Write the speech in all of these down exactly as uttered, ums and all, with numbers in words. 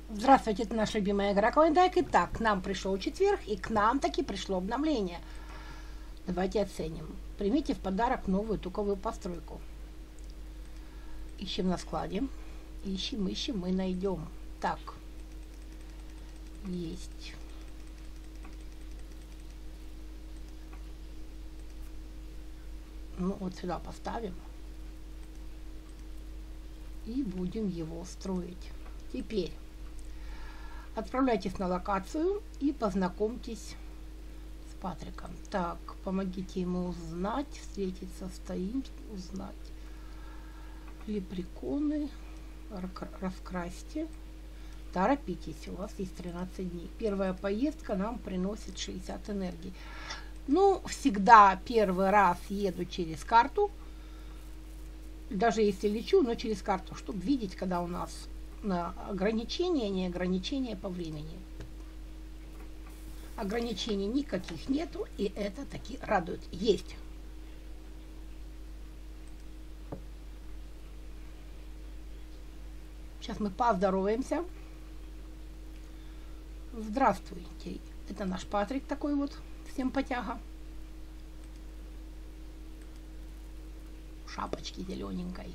Здравствуйте, это наша любимая игра Клондайк. Итак, к нам пришел четверг, и к нам таки пришло обновление. Давайте оценим. Примите в подарок новую туковую постройку. Ищем на складе. Ищем, ищем, мы найдем. Так. Есть. Ну, вот сюда поставим. И будем его строить. Теперь отправляйтесь на локацию и познакомьтесь с Патриком. Так, помогите ему узнать, встретиться, стоим, узнать. Лепреконы, раскрасьте. Торопитесь, у вас есть тринадцать дней. Первая поездка нам приносит шестьдесят энергии. Ну, всегда первый раз еду через карту. Даже если лечу, но через карту, чтобы видеть, когда у нас на ограничения, не ограничения по времени. Ограничений никаких нету, и это таки радует. Есть. Сейчас мы поздороваемся. Здравствуйте. Это наш Патрик такой вот. Всем потяга. Шапочки зелененькой.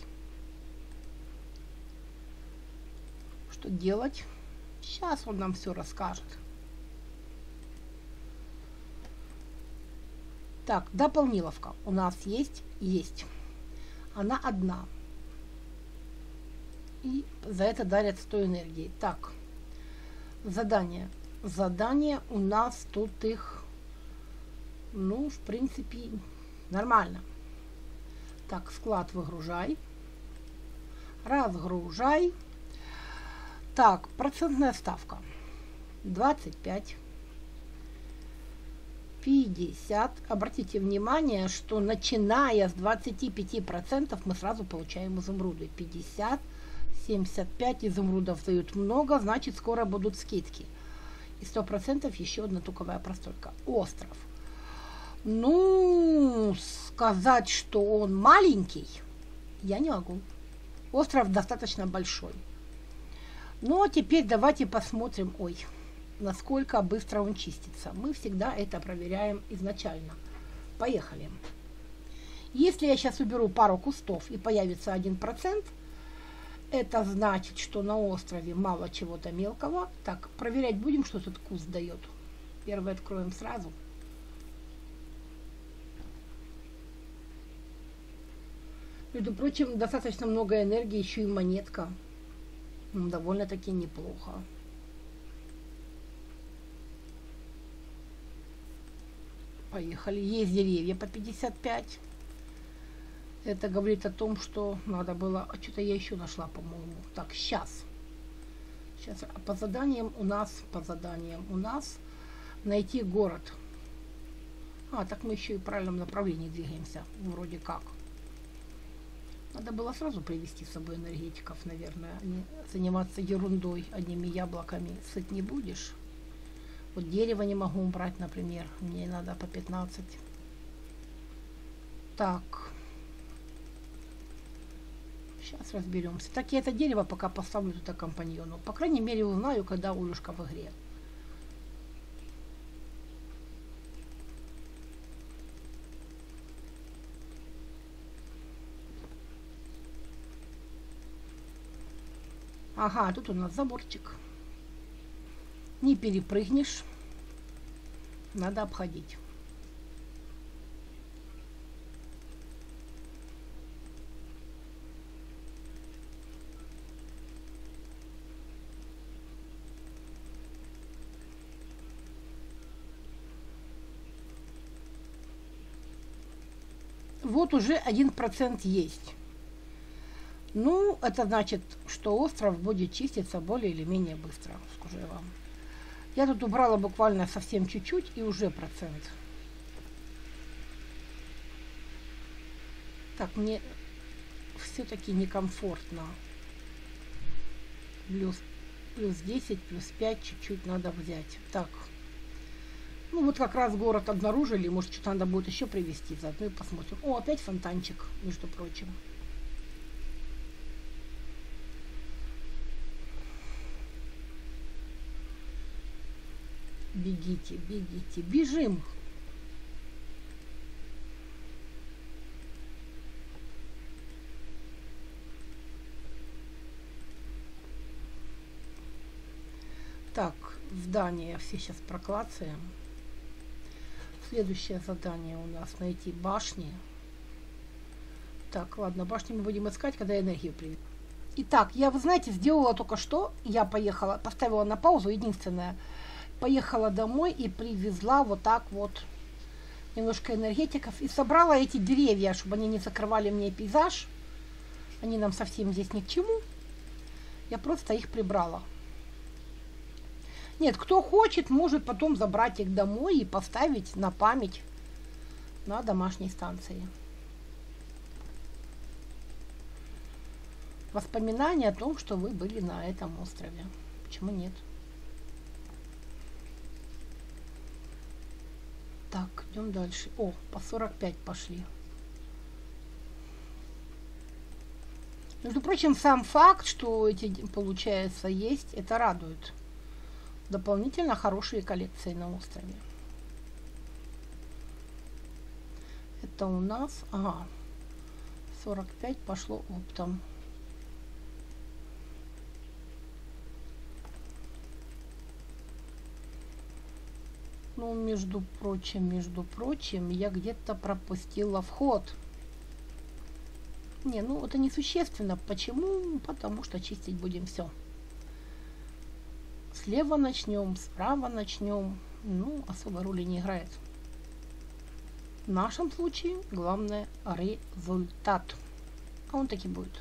Что делать? Сейчас он нам все расскажет. Так, дополниловка у нас есть, есть. Она одна. И за это дарят сто энергии. Так, задание. Задание у нас тут их, ну, в принципе, нормально. Так, склад выгружай. Разгружай. Так, процентная ставка. двадцать пять. пятьдесят. Обратите внимание, что начиная с двадцати пяти процентов мы сразу получаем изумруды. пятьдесят, семьдесят пять изумрудов дают много, значит скоро будут скидки. И сто процентов еще одна туковая простройка. Остров. Ну, сказать, что он маленький, я не могу. Остров достаточно большой. Ну, а теперь давайте посмотрим, ой, насколько быстро он чистится. Мы всегда это проверяем изначально. Поехали. Если я сейчас уберу пару кустов и появится один процент, это значит, что на острове мало чего-то мелкого. Так, проверять будем, что этот куст дает. Первый откроем сразу. Между прочим, достаточно много энергии, еще и монетка. Довольно-таки неплохо. Поехали. Есть деревья по пятьдесят пять. Это говорит о том, что надо было... А что-то я еще нашла, по-моему. Так, сейчас. Сейчас. А по заданиям у нас... По заданиям у нас найти город. А, так мы еще и в правильном направлении двигаемся. Вроде как. Надо было сразу привести с собой энергетиков, наверное, а не заниматься ерундой, одними яблоками. Сыт не будешь. Вот дерево не могу убрать, например. Мне надо по пятнадцать. Так. Сейчас разберемся. Так, я это дерево пока поставлю туда компаньону. По крайней мере, узнаю, когда Улюшка в игре. Ага, тут у нас заборчик. Не перепрыгнешь. Надо обходить. Вот уже один процент есть. Ну, это значит, что остров будет чиститься более или менее быстро, скажу я вам. Я тут убрала буквально совсем чуть-чуть, и уже процент. Так, мне все-таки некомфортно. Плюс, плюс десять, плюс пять чуть-чуть надо взять. Так. Ну, вот как раз город обнаружили. Может, что-то надо будет еще привезти. Заодно и посмотрим. О, опять фонтанчик, между прочим. Бегите, бегите, бежим. Так, здание все сейчас проклацаем. Следующее задание у нас найти башни. Так, ладно, башни мы будем искать, когда энергию приведем. Итак, я, вы знаете, сделала только что. Я поехала, поставила на паузу, единственное. Поехала домой и привезла вот так вот немножко энергетиков. И собрала эти деревья, чтобы они не закрывали мне пейзаж. Они нам совсем здесь ни к чему. Я просто их прибрала. Нет, кто хочет, может потом забрать их домой и поставить на память на домашней станции. Воспоминания о том, что вы были на этом острове. Почему нет? Так, идем дальше. О, по сорок пять пошли. Между прочим, сам факт, что эти, получается, есть, это радует. Дополнительно хорошие коллекции на острове. Это у нас, ага, сорок пять пошло оптом. Ну, между прочим, между прочим, я где-то пропустила вход. Не, ну это несущественно. Почему? Потому что чистить будем все. Слева начнем, справа начнем. Ну, особо роли не играет. В нашем случае главное результат. А он таки будет.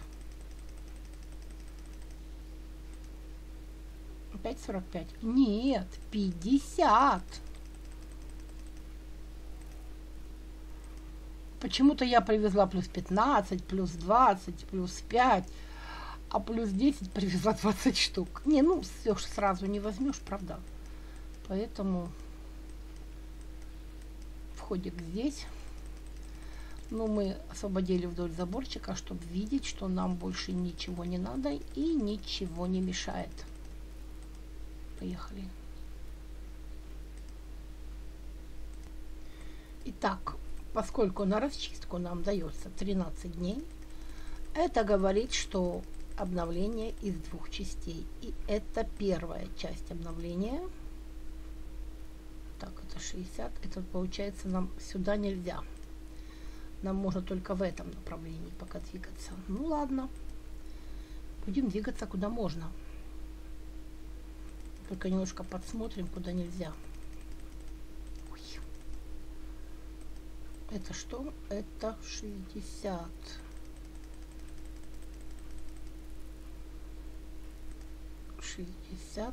Опять сорок пять. Нет, пятьдесят. Почему-то я привезла плюс пятнадцать, плюс двадцать, плюс пять, а плюс десять привезла двадцать штук. Не, ну все сразу не возьмешь, правда. Поэтому входик здесь. Ну, мы освободили вдоль заборчика, чтобы видеть, что нам больше ничего не надо и ничего не мешает. Поехали. Итак, поскольку на расчистку нам дается тринадцать дней, это говорит, что обновление из двух частей. И это первая часть обновления. Так, это шестьдесят. Это получается нам сюда нельзя. Нам можно только в этом направлении пока двигаться. Ну ладно. Будем двигаться куда можно. Только немножко подсмотрим, куда нельзя. Ой. Это что? Это шестьдесят. шестьдесят.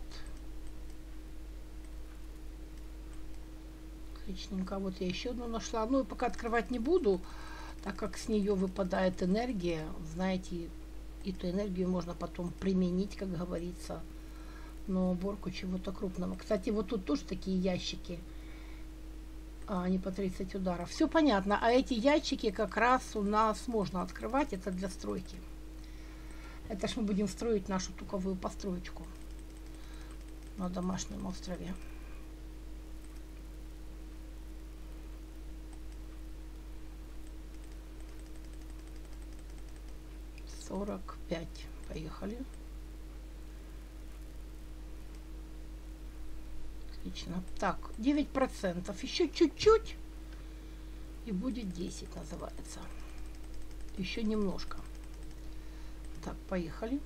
Отличненько. Вот я еще одну нашла. Ну, пока открывать не буду, так как с нее выпадает энергия. Знаете, эту энергию можно потом применить, как говорится, на уборку чего-то крупного. Кстати, вот тут тоже такие ящики. А, они по тридцать ударов. Все понятно. А эти ящики как раз у нас можно открывать. Это для стройки. Это ж мы будем строить нашу туковую построечку на домашнем острове. сорок пять. Поехали. Отлично. Так, девять процентов. Еще чуть-чуть. И будет десять, называется. Еще немножко. Так, поехали.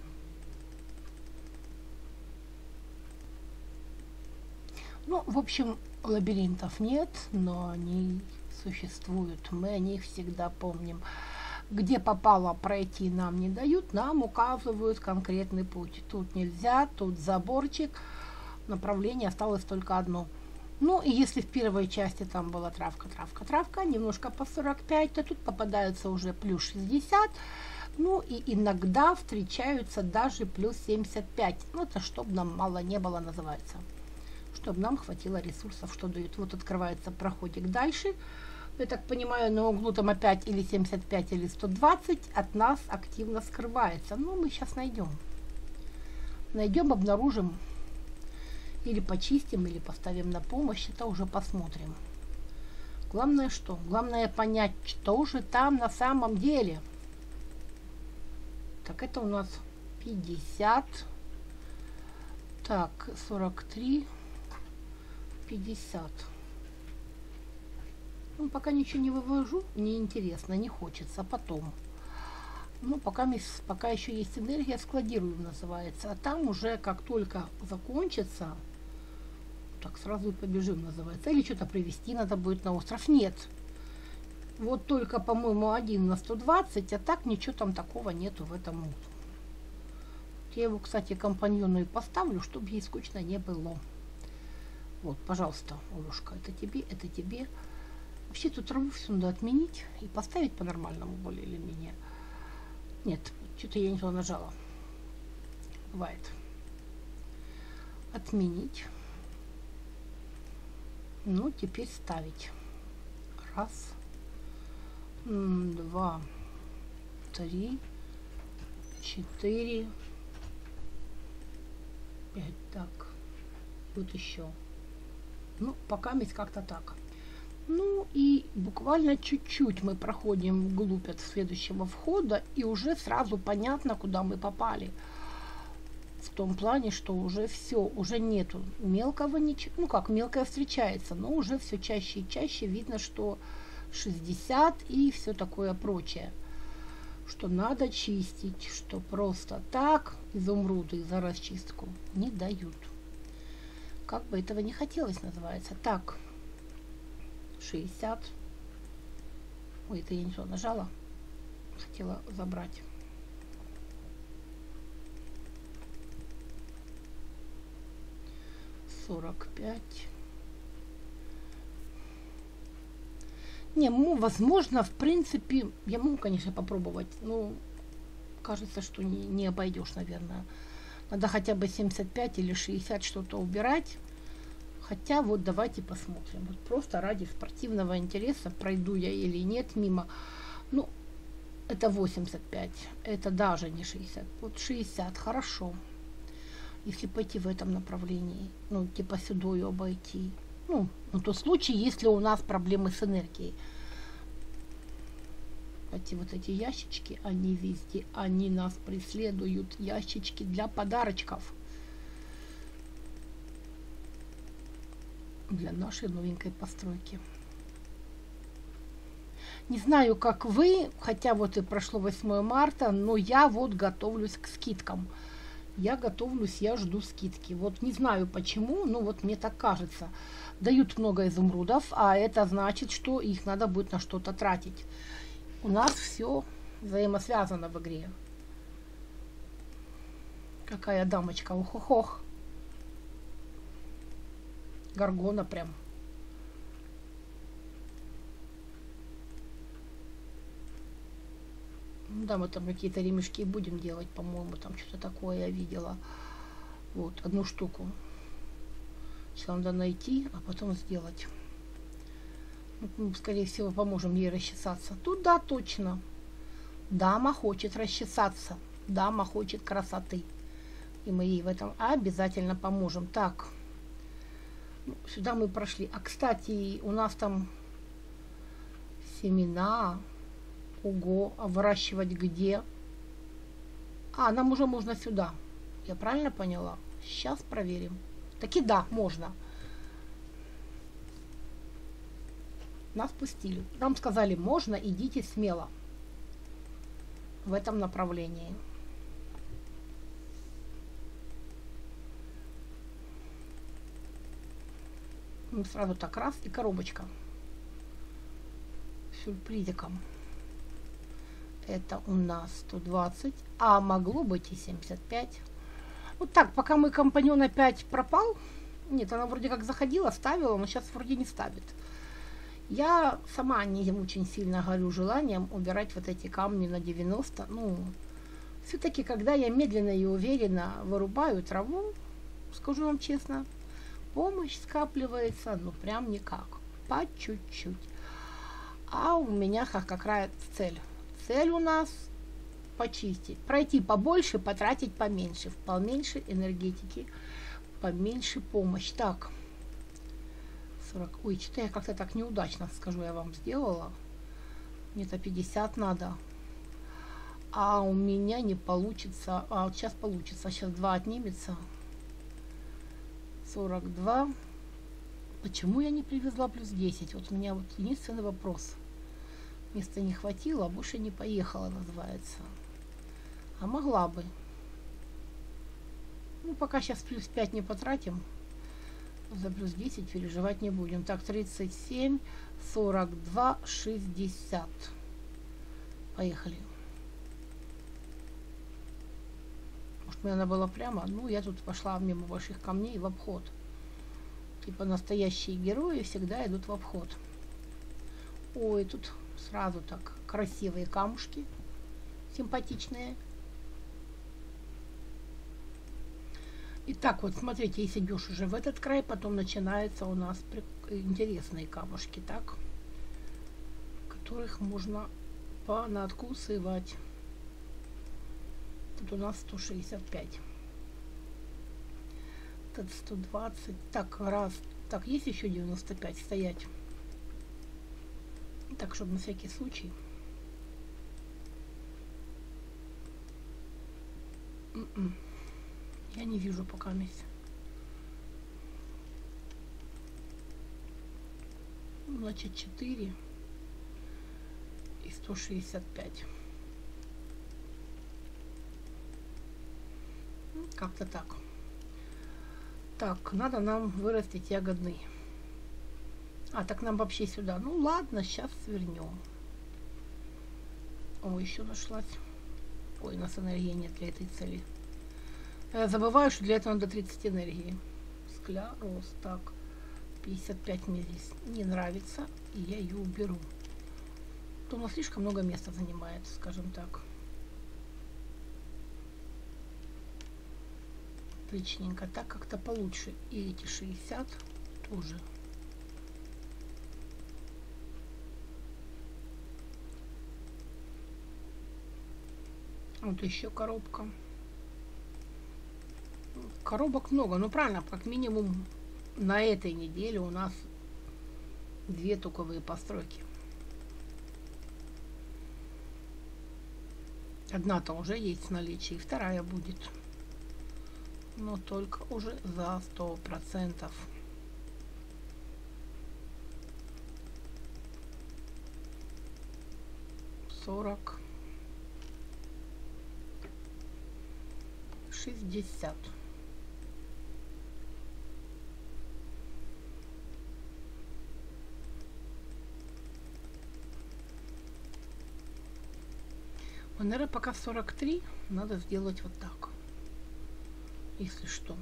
Ну, в общем, лабиринтов нет, но они существуют. Мы о них всегда помним. Где попало, пройти нам не дают, нам указывают конкретный путь. Тут нельзя, тут заборчик. Направление осталось только одно. Ну, и если в первой части там была травка, травка, травка, немножко по сорок пять, то тут попадается уже плюс шестьдесят. Ну, и иногда встречаются даже плюс семьдесят пять. Ну, это чтобы нам мало не было, называется. Чтобы нам хватило ресурсов, что дают. Вот открывается проходик дальше. Я так понимаю, на углу там опять или семьдесят пять, или сто двадцать от нас активно скрывается. Ну, мы сейчас найдем. Найдем, обнаружим. Или почистим, или поставим на помощь, это уже посмотрим. Главное что? Главное понять, что же там на самом деле. Так, это у нас пятьдесят. Так, сорок три, пятьдесят. Ну, пока ничего не вывожу, мне интересно, не хочется, потом. Ну, пока, пока еще есть энергия, складирую, называется. А там уже, как только закончится, так сразу и побежим, называется. Или что-то привезти надо будет на остров. Нет. Вот только, по-моему, один на сто двадцать, а так ничего там такого нету в этом. Я его, кстати, компаньону и поставлю, чтобы ей скучно не было. Вот, пожалуйста, Олюшка, это тебе, это тебе. Вообще тут траву все надо отменить и поставить по-нормальному, более или менее. Нет, что-то я не туда нажала. Бывает. Отменить. Ну, теперь ставить. Раз, два, три, четыре, пять. Так, вот еще. Ну, пока ведь как-то так. Ну и буквально чуть-чуть мы проходим вглубь от следующего входа, и уже сразу понятно, куда мы попали. В том плане, что уже все, уже нету мелкого ничего. Ну как, мелкое встречается, но уже все чаще и чаще видно, что шестьдесят и все такое прочее. Что надо чистить, что просто так изумруды за расчистку не дают. Как бы этого не хотелось, называется. Так. шестьдесят. Ой, это я не то нажала. Хотела забрать. сорок пять. Не, ну, возможно, в принципе, я могу, конечно, попробовать. Но кажется, что не, не обойдешь, наверное. Надо хотя бы семьдесят пять или шестьдесят что-то убирать. Хотя вот давайте посмотрим. Вот просто ради спортивного интереса, пройду я или нет мимо. Ну, это восемьдесят пять. Это даже не шестьдесят. Вот шестьдесят, хорошо. Если пойти в этом направлении. Ну, типа сюда обойти. Ну, на тот случай, если у нас проблемы с энергией. Эти вот эти ящички, они везде, они нас преследуют. Ящички для подарочков. Для нашей новенькой постройки. Не знаю, как вы, хотя вот и прошло восьмое марта, но я вот готовлюсь к скидкам. Я готовлюсь, я жду скидки. Вот не знаю почему, но вот мне так кажется. Дают много изумрудов, а это значит, что их надо будет на что-то тратить. У нас все взаимосвязано в игре. Какая дамочка, ох-ох-ох. Гаргона прям. Ну да, мы там какие-то ремешки будем делать, по-моему, там что-то такое я видела. Вот, одну штуку. Сейчас надо найти, а потом сделать. Мы, скорее всего, поможем ей расчесаться. Тут да, точно. Дама хочет расчесаться. Дама хочет красоты. И мы ей в этом обязательно поможем. Так. Сюда мы прошли. А, кстати, у нас там семена. Ого, а выращивать где? А, нам уже можно сюда. Я правильно поняла? Сейчас проверим. Таки да, можно. Нас пустили. Нам сказали, можно, идите смело. В этом направлении. Ну, сразу так раз и коробочка. Сюрпризиком. Это у нас сто двадцать, а могло быть и семьдесят пять. Вот так, пока мой компаньон опять пропал. Нет, она вроде как заходила, ставила, но сейчас вроде не ставит. Я сама не очень сильно горю желанием убирать вот эти камни на девяносто. Ну, все-таки, когда я медленно и уверенно вырубаю траву, скажу вам честно, помощь скапливается, ну, прям никак. По чуть-чуть. А у меня как какая цель? Цель у нас почистить. Пройти побольше, потратить поменьше. Поменьше энергетики. поменьше помощь. Так, сорок. Ой, что-то я как-то так неудачно, скажу я вам, сделала. Мне-то пятьдесят надо. А у меня не получится. А вот сейчас получится. Сейчас два отнимется. сорок два. Почему я не привезла плюс десять? Вот у меня вот единственный вопрос. Места не хватило, а больше не поехала, называется. А могла бы. Ну, пока сейчас плюс пять не потратим. За плюс десять переживать не будем. Так, тридцать семь, сорок два, шестьдесят. Поехали. Может, мне надо было прямо? Ну, я тут пошла мимо больших камней в обход. Типа настоящие герои всегда идут в обход. Ой, тут сразу так красивые камушки. Симпатичные. Итак, вот смотрите, если идешь уже в этот край, потом начинаются у нас интересные камушки, так? Которых можно понадкусывать. Тут у нас сто шестьдесят пять. Тут сто двадцать. Так, раз. Так, есть еще девяносто пять стоять. Так, чтобы на всякий случай. М-м. Я не вижу пока месяца. Значит, четыре и сто шестьдесят пять. Как-то так. Так, надо нам вырастить ягодный. А, так нам вообще сюда. Ну ладно, сейчас свернем. О, еще нашлась. Ой, у нас энергии нет для этой цели. Я забываю, что для этого надо тридцать энергии. Склероз. Так, пятьдесят пять мне здесь не нравится, и я ее уберу. То у нас слишком много места занимает, скажем так. Отличненько. Так как-то получше. И эти шестьдесят тоже. Вот еще коробка. Коробок много, ну правильно, как минимум на этой неделе у нас две токовые постройки. Одна-то уже есть в наличии, вторая будет, но только уже за сто процентов. сорок, шестьдесят. Наверное, пока сорок три, надо сделать вот так, если что.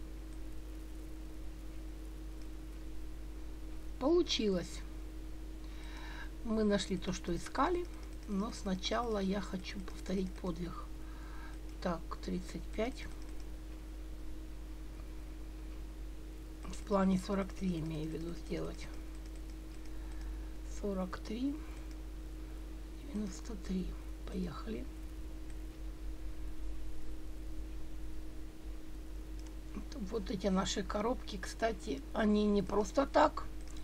Получилось. Мы нашли то, что искали, но сначала я хочу повторить подвиг. Так, тридцать пять. В плане сорок три имею в виду сделать. сорок три, девяносто три. Поехали. Вот эти наши коробки, кстати, они не просто так,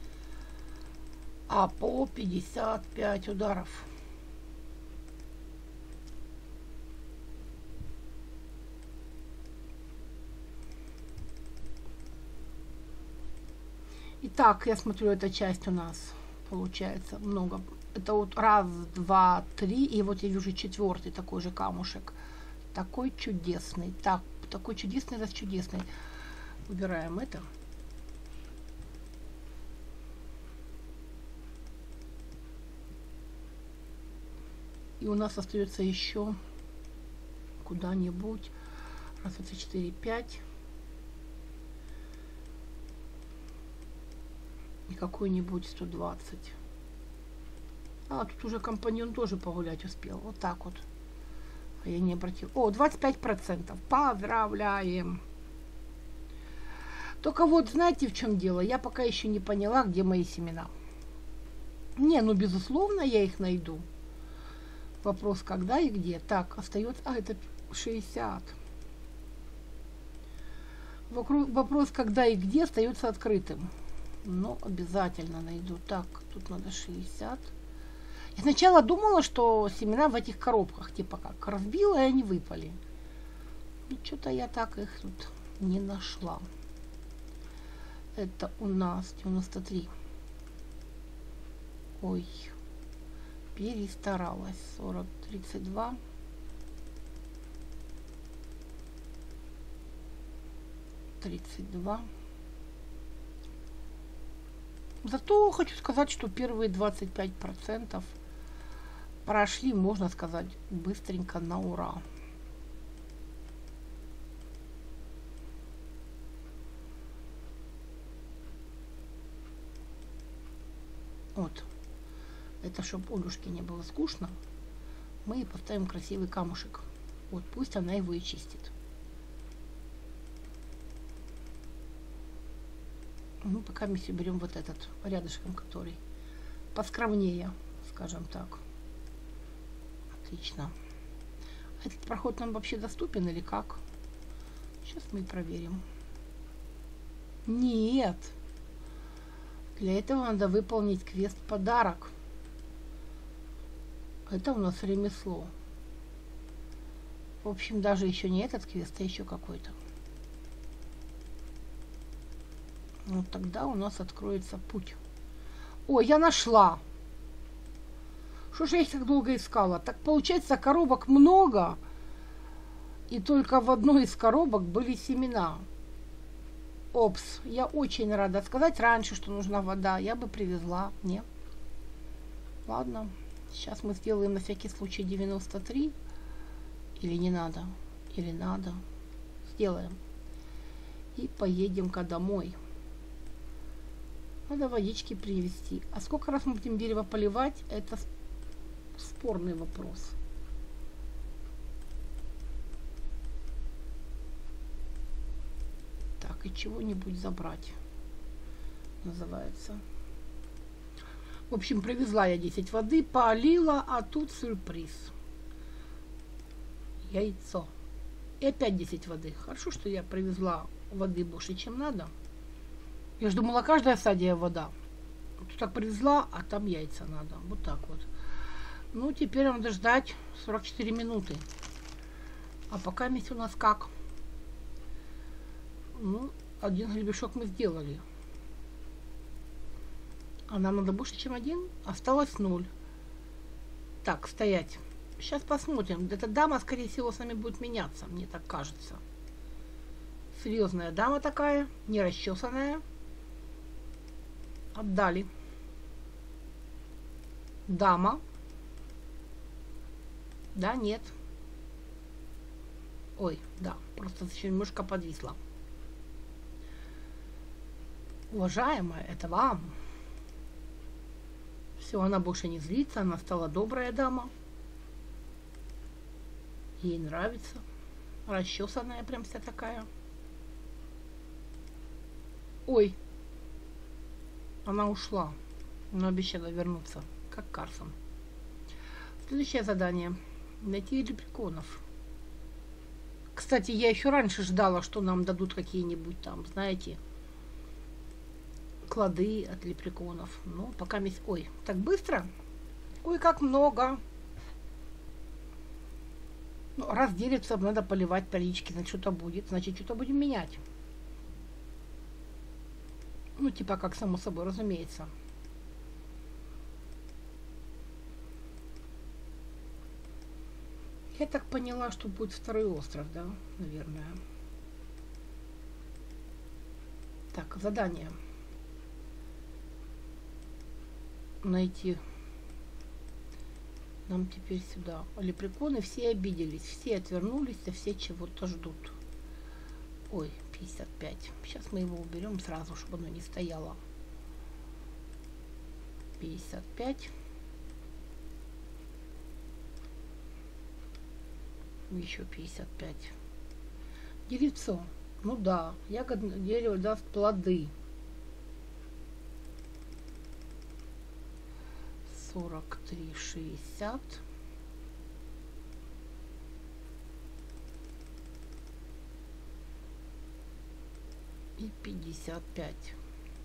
а по пятьдесят пять ударов. Итак, я смотрю, эта часть у нас получается много. Это вот раз, два, три, и вот я вижу четвертый такой же камушек. Такой чудесный. Так, такой чудесный, раз чудесный. Выбираем это. И у нас остается еще куда-нибудь. Раз, два, три, четыре, пять. И какой-нибудь сто двадцать. А, тут уже компаньон тоже погулять успел. Вот так вот. А я не обратил. О, двадцать пять процентов. Поздравляем. Только вот, знаете, в чем дело? Я пока еще не поняла, где мои семена. Не, ну, безусловно, я их найду. Вопрос, когда и где. Так, остается... А, это шестьдесят. Вопрос, когда и где, остается открытым. Но обязательно найду. Так, тут надо шестьдесят. Я сначала думала, что семена в этих коробках, типа как, разбила, и они выпали. И что-то я так их тут не нашла. Это у нас девяносто три. Ой, перестаралась. сорок, тридцать два. тридцать два. Зато хочу сказать, что первые двадцать пять процентов прошли, можно сказать, быстренько на ура. Вот. Это чтобы Олюшке не было скучно, мы ей поставим красивый камушек. Вот пусть она его и чистит. Ну, пока мы себе берем вот этот рядышком, который поскромнее, скажем так. Отлично. Этот проход нам вообще доступен или как? Сейчас мы проверим. Нет. Для этого надо выполнить квест «Подарок». Это у нас ремесло. В общем, даже еще не этот квест, а еще какой-то. Вот тогда у нас откроется путь. Ой, я нашла. Что же я их так долго искала? Так получается, коробок много, и только в одной из коробок были семена. Опс, я очень рада. Сказать раньше, что нужна вода, я бы привезла. Нет. Ладно, сейчас мы сделаем на всякий случай девяносто три. Или не надо, или надо. Сделаем. И поедем-ка домой. Надо водички привезти. А сколько раз мы будем дерево поливать, это спорный вопрос. Так, и чего-нибудь забрать. Называется. В общем, привезла я десять воды, полила, а тут сюрприз. Яйцо. И опять десять воды. Хорошо, что я привезла воды больше, чем надо. Я же думала, каждая стадия вода. Тут так привезла, а там яйца надо. Вот так вот. Ну, теперь надо ждать сорок четыре минуты. А пока месть у нас как? Ну, один гребешок мы сделали. А нам надо больше, чем один. Осталось ноль. Так, стоять. Сейчас посмотрим. Эта дама, скорее всего, с нами будет меняться. Мне так кажется. Серьезная дама такая. Не расчесанная. Отдали. Дама. Да, нет. Ой, да, просто еще немножко подвисла. Уважаемая, это вам. Все, она больше не злится, она стала добрая дама. Ей нравится. Расчесанная прям вся такая. Ой. Она ушла, но обещала вернуться, как Карсон. Следующее задание. Найти лепреконов. Кстати, я еще раньше ждала, что нам дадут какие-нибудь там, знаете, клады от лепреконов. Но пока месть... Ой, так быстро? Ой, как много. Ну, раз делится, надо поливать периодически, значит, что-то будет. Значит, что-то будем менять. Ну, типа, как само собой, разумеется. Я так поняла, что будет второй остров, да, наверное. Так, задание. Найти. Нам теперь сюда. Лепреконы все обиделись, все отвернулись, а все чего-то ждут. Ой, пятьдесят пять. Сейчас мы его уберем сразу, чтобы оно не стояло. пятьдесят пять. Еще пятьдесят пять. Деревцо. Ну да, ягодное дерево даст плоды. сорок три шестьдесят. и пятьдесят пять.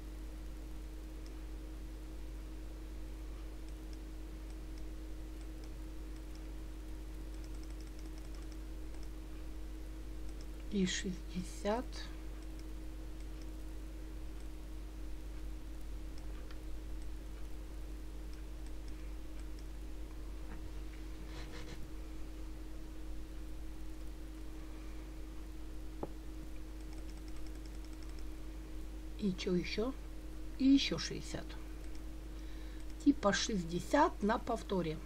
И шестьдесят. И что еще? И еще шестьдесят. Типа шестьдесят на повторе.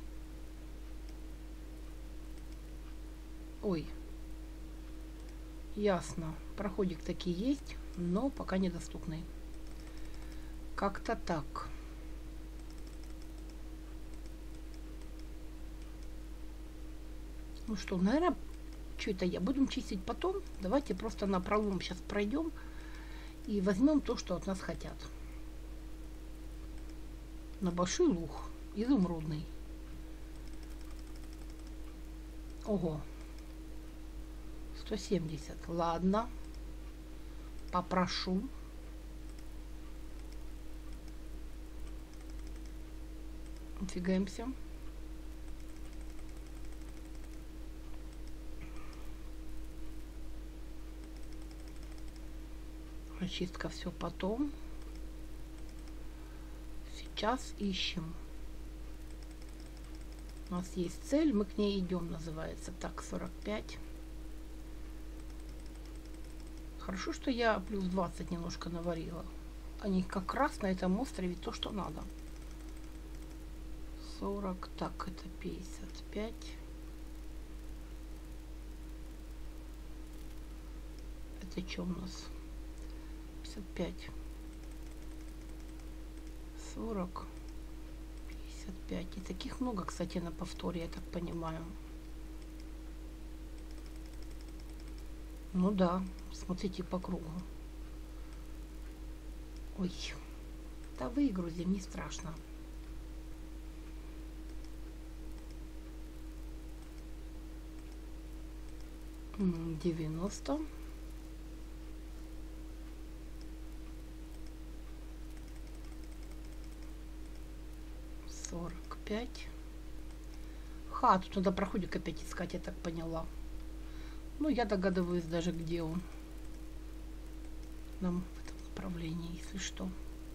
Ой. Ясно. Проходик такие есть, но пока недоступный. Как-то так. Ну что, наверное, что это я? Будем чистить потом. Давайте просто на пролом сейчас пройдем и возьмем то, что от нас хотят. На большой луг. Изумрудный. Ого. сто семьдесят. Ладно. Попрошу. Фигаемся. Очистка все потом. Сейчас ищем. У нас есть цель, мы к ней идем, называется. Так, сорок пять. Хорошо, что я плюс двадцать немножко наварила. Они как раз на этом острове то, что надо. сорок, так, это пятьдесят пять. Это что у нас? пятьдесят пять. сорок. пятьдесят пять. И таких много, кстати, на повторе, я так понимаю. Ну да, смотрите по кругу. Ой, да выгрузим, не страшно. девяносто. сорок пять. Ха, тут надо проходик опять искать, я так поняла. Ну, я догадываюсь даже, где он. Нам в этом направлении, если что.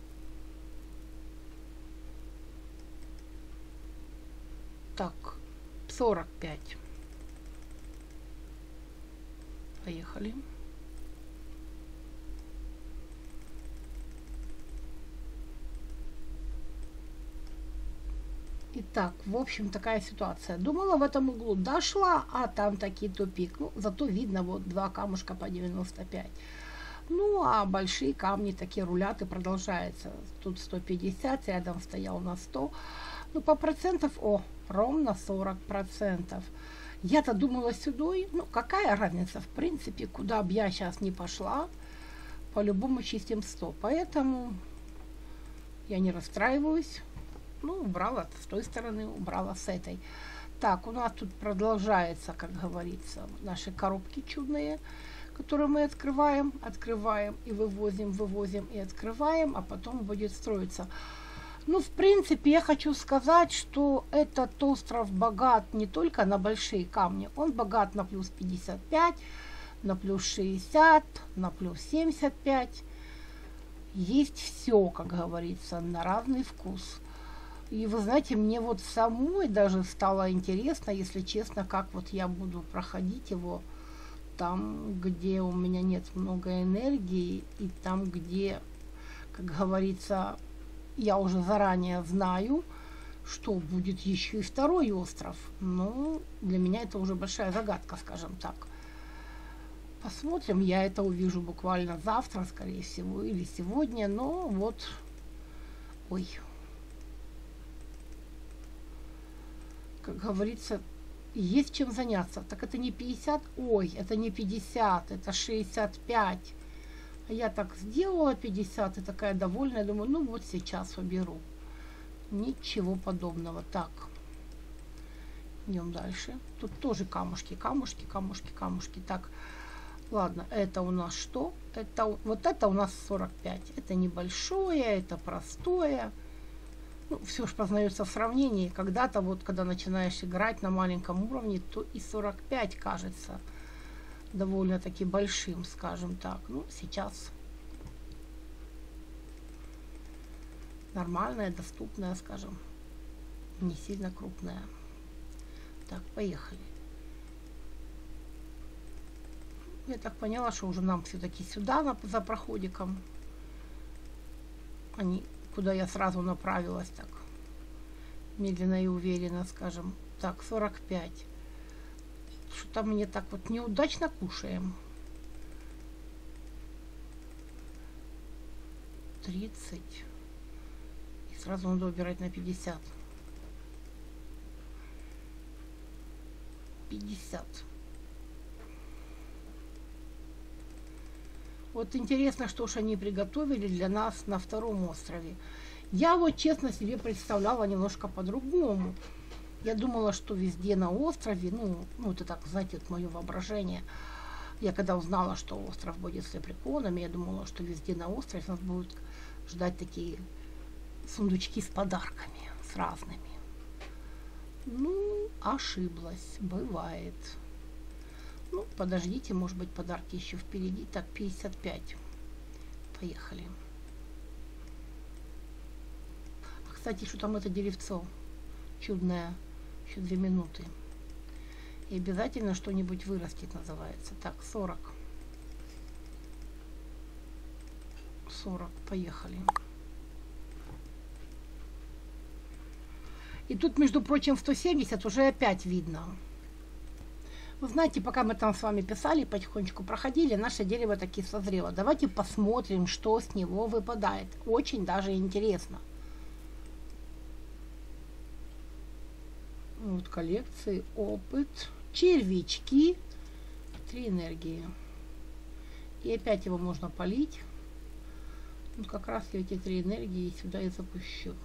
Так, сорок пять. Поехали. Итак, в общем, такая ситуация. Думала, в этом углу дошла, а там таки тупик. Ну, зато видно вот два камушка по девяносто пять. Ну, а большие камни такие рулят и продолжается. Тут сто пятьдесят, рядом стоял на сто. Ну, по процентов, о, ровно сорок процентов. Я-то думала сюда, ну, какая разница, в принципе, куда бы я сейчас не пошла, по-любому чистим сто. Поэтому я не расстраиваюсь. Ну, убрала с той стороны, убрала с этой. Так, у нас тут продолжается, как говорится, наши коробки чудные, которые мы открываем, открываем и вывозим, вывозим и открываем, а потом будет строиться. Ну, в принципе, я хочу сказать, что этот остров богат не только на большие камни, он богат на плюс пятьдесят пять, на плюс шестьдесят, на плюс семьдесят пять. Есть все, как говорится, на разный вкус. И вы знаете, мне вот самой даже стало интересно, если честно, как вот я буду проходить его там, где у меня нет много энергии, и там, где, как говорится, я уже заранее знаю, что будет еще и второй остров. Но для меня это уже большая загадка, скажем так. Посмотрим, я это увижу буквально завтра, скорее всего, или сегодня, но вот, ой, как говорится, есть чем заняться. Так это не пятьдесят, ой, это не пятьдесят, это шестьдесят пять. А я так сделала пятьдесят и такая довольная, думаю, ну вот сейчас уберу. Ничего подобного. Так, идем дальше. Тут тоже камушки, камушки, камушки, камушки. Так, Ладно, это у нас что? Это, вот это у нас сорок пять. Это небольшое, это простое. Ну, все же познается в сравнении. Когда-то, вот, когда начинаешь играть на маленьком уровне, то и сорок пять кажется довольно-таки большим, скажем так. Ну, сейчас нормальная, доступная, скажем, не сильно крупная. Так, поехали. Я так поняла, что уже нам все-таки сюда, на, за проходиком. Они, куда я сразу направилась, так медленно и уверенно, скажем. Так, сорок пять. Что-то мне так вот неудачно кушаем. тридцать. И сразу надо убирать на пятьдесят. пятьдесят. Вот интересно, что ж они приготовили для нас на втором острове. Я вот честно себе представляла немножко по-другому. Я думала, что везде на острове, ну, ну это так, знаете, это мое воображение. Я когда узнала, что остров будет с лепреконами, я думала, что везде на острове нас будут ждать такие сундучки с подарками, с разными. Ну, ошиблась, бывает. Ну, подождите, может быть, подарки еще впереди. Так, пятьдесят пять. Поехали. А, кстати, что там это деревцо чудное. Еще две минуты. И обязательно что-нибудь вырастет, называется. Так, сорок. сорок. Поехали. И тут, между прочим, сто семьдесят уже опять видно. Вы знаете, пока мы там с вами писали, потихонечку проходили, наше дерево таки созрело. Давайте посмотрим, что с него выпадает. Очень даже интересно. Вот коллекции, опыт, червячки, три энергии. И опять его можно полить. Вот как раз я эти три энергии сюда и запущу.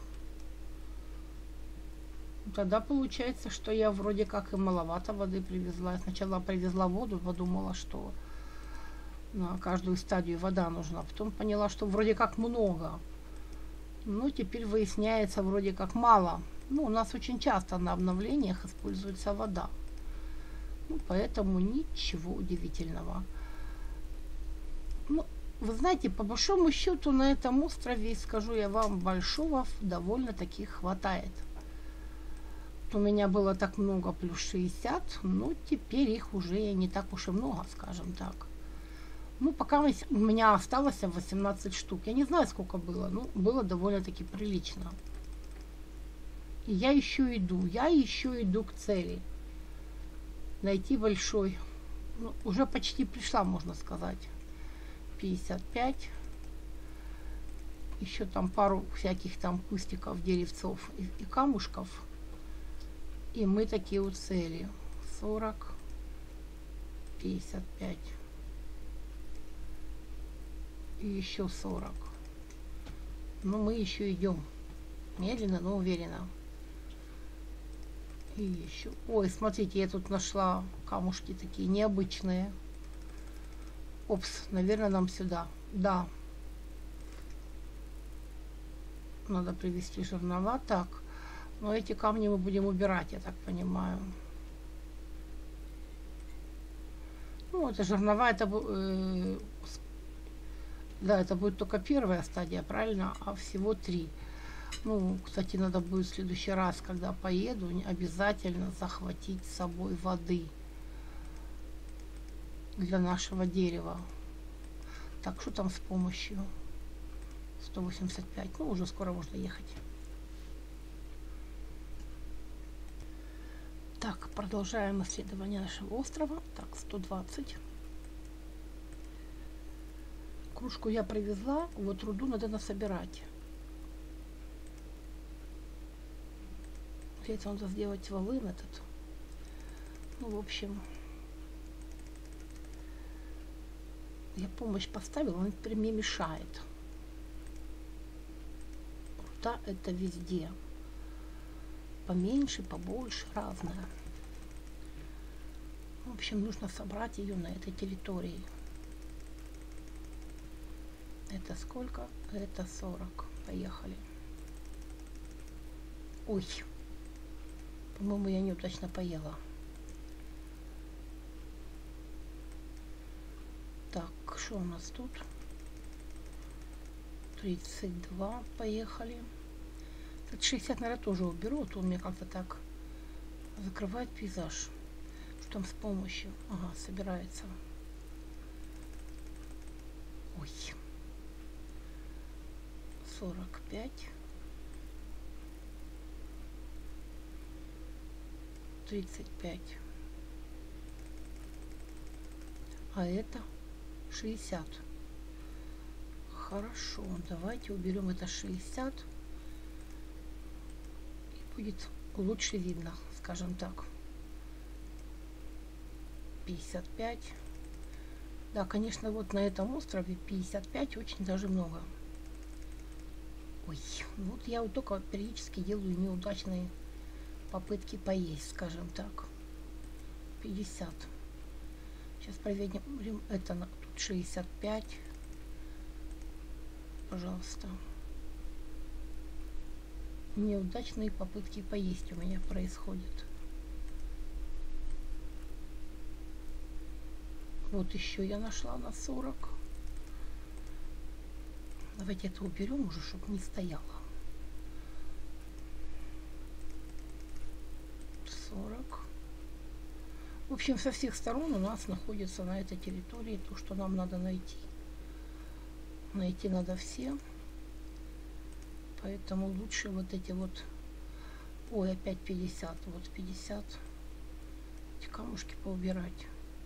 Тогда получается, что я вроде как и маловато воды привезла. Я сначала привезла воду, подумала, что на каждую стадию вода нужна. Потом поняла, что вроде как много. Ну, теперь выясняется, вроде как мало. Ну, у нас очень часто на обновлениях используется вода. Ну, поэтому ничего удивительного. Ну, вы знаете, по большому счету на этом острове, скажу я вам, большого довольно-таки хватает. У меня было так много, плюс шестьдесят, но теперь их уже не так уж и много, скажем так. Ну, пока у меня осталось восемнадцать штук. Я не знаю, сколько было, но было довольно-таки прилично. И я еще иду, я еще иду к цели. Найти большой. Ну, уже почти пришла, можно сказать. пятьдесят пять. Еще там пару всяких там кустиков, деревцов и, и камушков. И мы такие у цели. сорок, пятьдесят пять. И еще сорок. Но мы еще идем. Медленно, но уверенно. И еще. Ой, смотрите, я тут нашла камушки такие необычные. Опс, наверное, нам сюда. Да. Надо привезти жернова. Так. Но эти камни мы будем убирать, я так понимаю. Ну, это жернова, это, э, да, это будет только первая стадия, правильно? А всего три. Ну, кстати, надо будет в следующий раз, когда поеду, обязательно захватить с собой воды для нашего дерева. Так, что там с помощью? сто восемьдесят пять. Ну, уже скоро можно ехать. Так, продолжаем исследование нашего острова. Так, сто двадцать. Кружку я привезла, вот руду надо насобирать. Это надо сделать волын этот. Ну, в общем, я помощь поставила, он теперь мне мешает. Руда это везде. Поменьше, побольше, разное. В общем, нужно собрать ее на этой территории. Это сколько? Это сорок. Поехали. Ой. По-моему, я неудачно поела. Так, что у нас тут? тридцать два. Поехали. шестьдесят, наверное, тоже уберу. Вот он мне как-то так закрывает пейзаж. Что там с помощью? Ага, собирается. Ой. сорок пять. тридцать пять. А это шестьдесят. Хорошо, давайте уберем это шестьдесят. И будет лучше видно, скажем так. пятьдесят пять. Да, конечно, вот на этом острове пятьдесят пять очень даже много. Ой, вот я вот только периодически делаю неудачные попытки поесть, скажем так. пятьдесят. Сейчас проверим это на тут шестьдесят пять. Пожалуйста. Неудачные попытки поесть у меня происходят. Вот еще я нашла на сорок. Давайте это уберем уже, чтобы не стояло. сорок. В общем, со всех сторон у нас находится на этой территории то, что нам надо найти. Найти надо все. Поэтому лучше вот эти вот... Ой, опять пятьдесят. Вот пятьдесят. Эти камушки поубирать.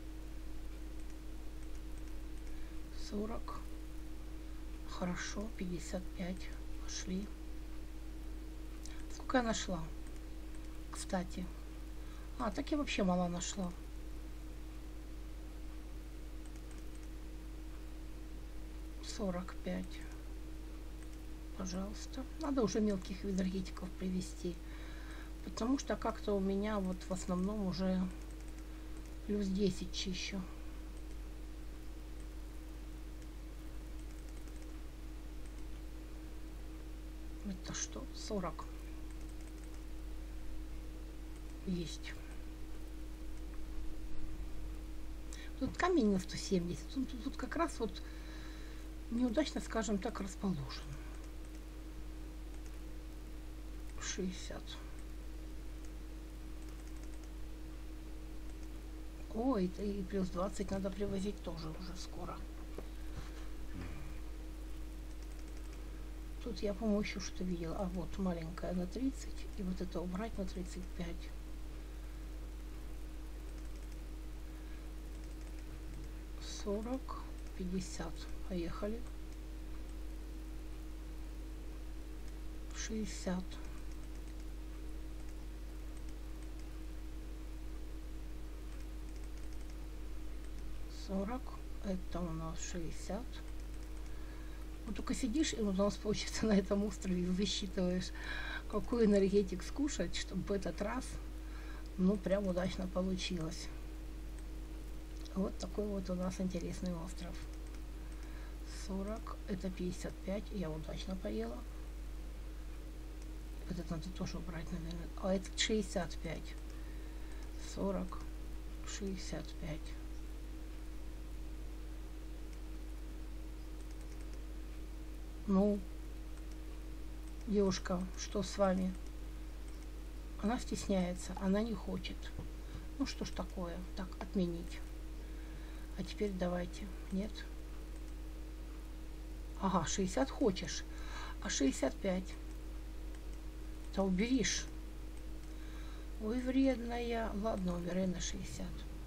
сорок. Хорошо, пятьдесят пять. Пошли. Сколько я нашла? Кстати. А, так я вообще мало нашла. сорок пять. Пожалуйста. Надо уже мелких энергетиков привести. Потому что как-то у меня вот в основном уже плюс десять чищу. Это что? сорок. Есть. Тут камень на сто семьдесят. Тут, тут, тут как раз вот неудачно, скажем так, расположен. шестьдесят. Ой, это и плюс двадцать надо привозить тоже уже скоро. Тут я, по-моему, еще что-то видела. А вот маленькая на тридцать. И вот это убрать на тридцать пять. сорок. пятьдесят. Поехали. шестьдесят. сорок. Это у нас шестьдесят. Вот только сидишь, и у нас получится на этом острове высчитываешь, какой энергетик скушать, чтобы в этот раз, ну, прям удачно получилось. Вот такой вот у нас интересный остров. сорок, это пятьдесят пять, я удачно поела. Вот это надо тоже убрать, наверное. А это шестьдесят пять. сорок, шестьдесят пять. Ну, девушка, что с вами? Она стесняется, она не хочет. Ну что ж такое? Так, отменить. А теперь давайте. Нет? Ага, шестьдесят хочешь. А шестьдесят пять? Да уберишь. Ой, вредная. Ладно, убирай на шестьдесят.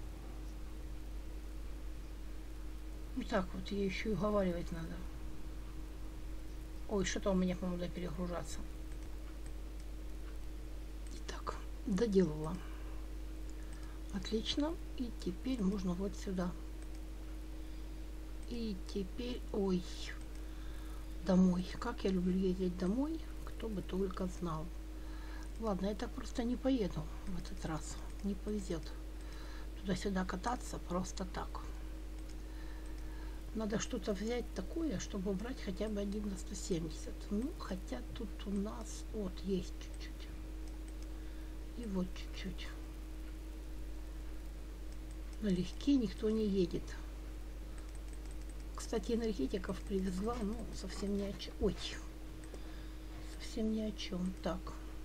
Вот так вот, ей еще и уговаривать надо. Ой, что-то у меня, по-моему, надо перегружаться. Итак, доделала. Отлично. И теперь можно вот сюда. И теперь, ой, домой. Как я люблю ездить домой, кто бы только знал. Ладно, я так просто не поеду в этот раз. Не повезет. Туда-сюда кататься просто так. Надо что-то взять такое, чтобы убрать хотя бы один на сто семьдесят. Ну, хотя тут у нас вот есть чуть-чуть. И вот чуть-чуть. Налегке никто не едет. Кстати, энергетиков привезла, ну, совсем ни о чем. Ой, совсем ни о чем. Так.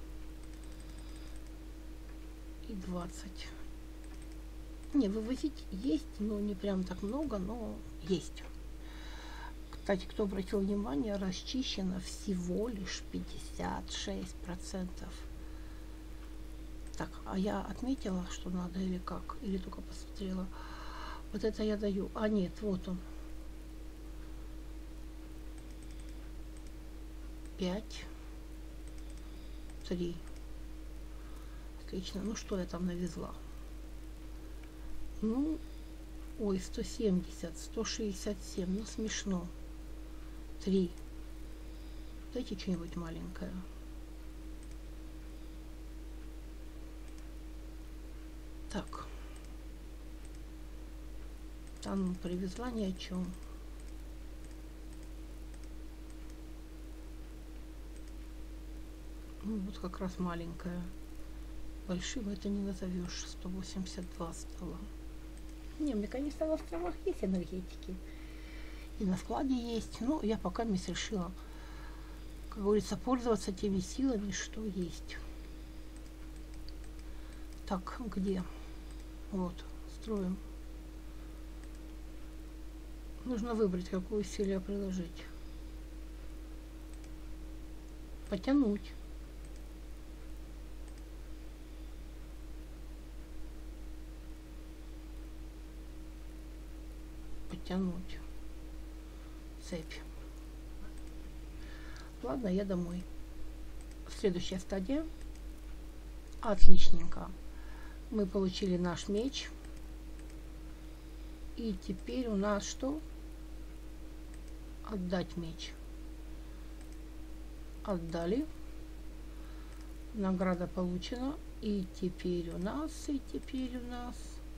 И двадцать. Не, вывозить есть, но не прям так много, но есть. Кстати, кто обратил внимание, расчищено всего лишь пятьдесят шесть процентов. Так, а я отметила, что надо или как? Или только посмотрела? Вот это я даю. А нет, вот он. пять. три. Отлично. Ну, что я там навезла? Ну, ой, сто семьдесят, сто шестьдесят семь. Ну, смешно. три. Дайте что-нибудь маленькое. Так. Там привезла ни о чем. Ну, вот как раз маленькая. Большим это не назовешь. сто восемьдесят два стало. Не, мне, конечно, на островах есть энергетики. И на складе есть. Но я пока не решила, как говорится, пользоваться теми силами, что есть. Так, где? Вот, строим. Нужно выбрать, какое усилие приложить. Потянуть. Потянуть. Цепь. Ладно, я домой. Следующая стадия. Отличненько. Мы получили наш меч. И теперь у нас что? Отдать меч. Отдали. Награда получена. И теперь у нас, и теперь у нас...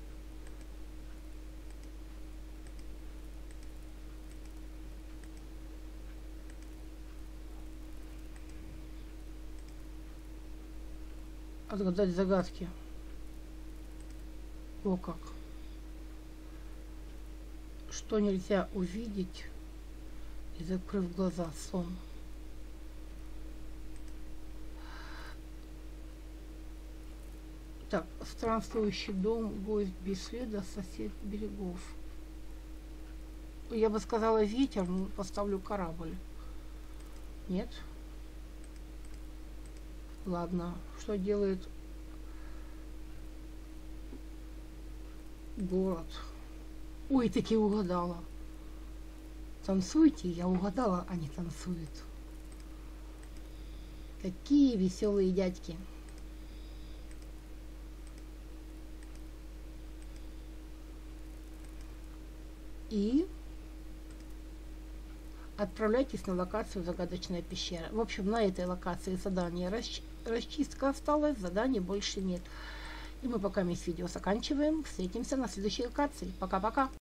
Отгадать загадки. О как. Что нельзя увидеть, и закрыв глаза, сон. Так, странствующий дом, гость без следа, сосед берегов. Я бы сказала ветер, но поставлю корабль. Нет? Ладно, что делает город? Ой, таки угадала. Танцуйте, я угадала, они танцуют. Какие веселые дядьки. И отправляйтесь на локацию «Загадочная пещера». В общем, на этой локации задание расч... расчистка осталась, заданий больше нет. И мы пока весь видео заканчиваем. Встретимся на следующей локации. Пока-пока.